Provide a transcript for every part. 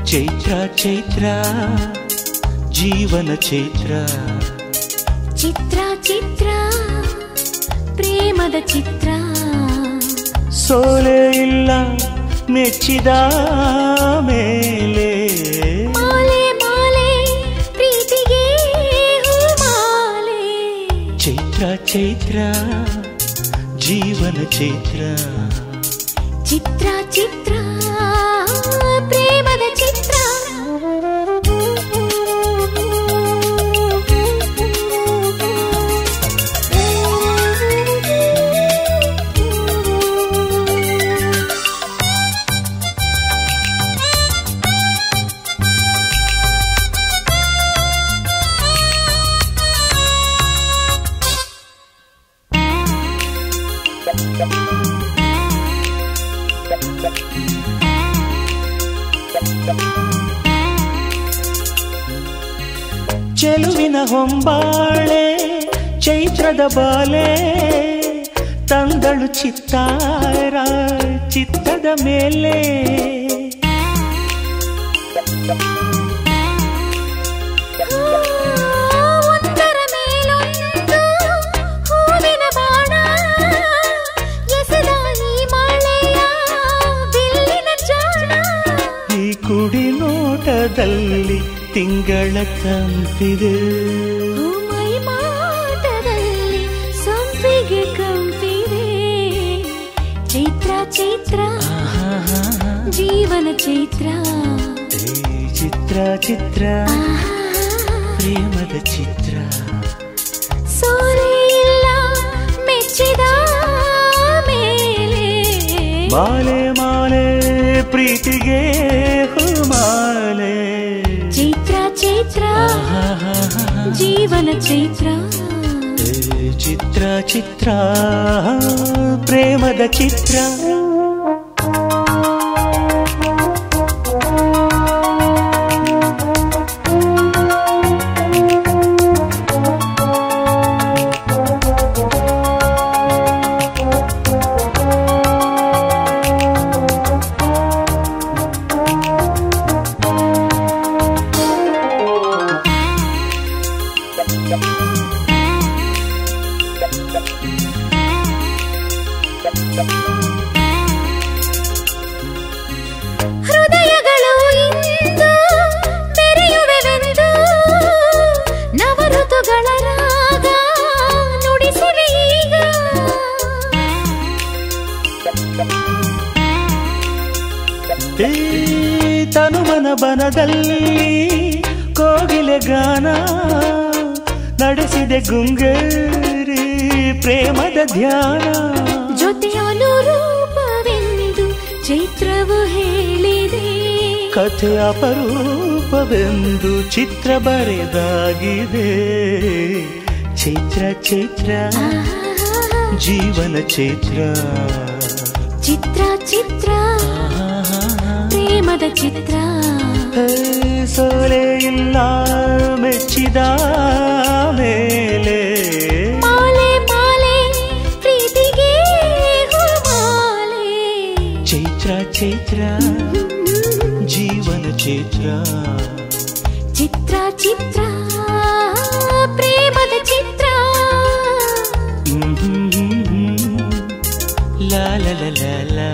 ಚೈತ್ರ ಚೈತ್ರ ಜೀವನ ಚೈತ್ರ ಚಿತ್ರ ಚಿತ್ರ ಪ್ರೇಮದ ಚಿತ್ರ ಸೋಲೆ ಇಲ್ಲ ಮೆಚ್ಚಿದ ಮೇಲೆ ಮಾಲೆ ಮಾಲೆ ಪ್ರೀತಿಗೆ ಹೂಮಾಲೆ ಚೈತ್ರ ಚೈತ್ರ ಜೀವನ ಚೈತ್ರ ಚಿತ್ರ ಚಿತ್ರ ಪ್ರೇಮದ ಚಿತ್ರ ಚೆಲುವಿನ ಹೊಂಬಾಳೆ ಚೈತ್ರದ ಬಾಲೆ ತಂದಳು ಚಿತ್ತಾರ ಚಿತ್ತದ ಮೇಲೆ ಒಂದರ ಮೇಲೊಂದು ಹೂವಿನ ಬಾಣ ಎಸೆದ ಈ ಮಳೆಯ ಬಿಲ್ಲಿನ ಜಾಣ ಈ ಕುಡಿ ನೋಟದಲ್ಲಿ ತಿಂಗಳ ತಂಪಿದೆ ಮೈ ಮಾಟದಲ್ಲಿ ಸಂಪಿಗೆ ಕಂಪಿದೆ ಚೈತ್ರ ಚೈತ್ರ ಜೀವನ ಚೈತ್ರ ಚಿತ್ರ ಚಿತ್ರ ಪ್ರೇಮದ ಚಿತ್ರ ಸೋರೆ ಇಲ್ಲ ಮೆಚ್ಚಿದ ಮೇಲೆ ಮಾಲೆ ಮಾಲೆ ಪ್ರೀತಿಗೆ ಹೂಮಾಲೆ ಚೈತ್ರ ಚೈತ್ರ ಜೀವನ ಚೈತ್ರ ಚಿತ್ರ ಚಿತ್ರ ಪ್ರೇಮದ ಚಿತ್ರ ಹೃದಯಗಳು ಇಂದು ಬೆರೆಯುವೆವೆಂದು ನವಋತುಗಳ ರಾಗ ನುಡಿಸಿವೆ ಈಗ ತನುಮನ ಬನದಲ್ಲಿ ಕೋಗಿಲೆ ಗಾನ ನಡೆಸಿದೆ ಗುಂಗೇರಿ ಪ್ರೇಮದ ಧ್ಯಾನ ಜೊತೆಯಲು ರೂಪವೆಂದು ಚೈತ್ರವು ಹೇಳಿದೆ ಕಥೆ ಅಪರೂಪವೆಂದು ಚಿತ್ರ ಬರೆದಾಗಿದೆ ಚೈತ್ರ ಚೈತ್ರ ಜೀವನ ಚೈತ್ರ ಚಿತ್ರ ಚಿತ್ರ ಪ್ರೇಮದ ಚಿತ್ರ ಸೋಲೆ ಇಲ್ಲ ಮೆಚ್ಚಿದ ಮೇಲೆ ಮಾಲೆ ಮಾಲೆ ಪ್ರೀತಿಗೆ ಹೂಮಾಲೆ ಚೈತ್ರ ಚೈತ್ರ ಜೀವನ ಚೈತ್ರ ಚಿತ್ರ ಚಿತ್ರ ಪ್ರೇಮದ ಚಿತ್ರ ಲಾ ಲಾ ಲಾ ಲಾ ಲಾ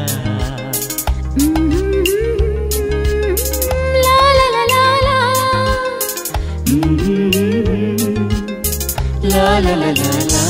ಲಾ ಲಾ ಲಾ ಲಾ ಲಾ la la la la la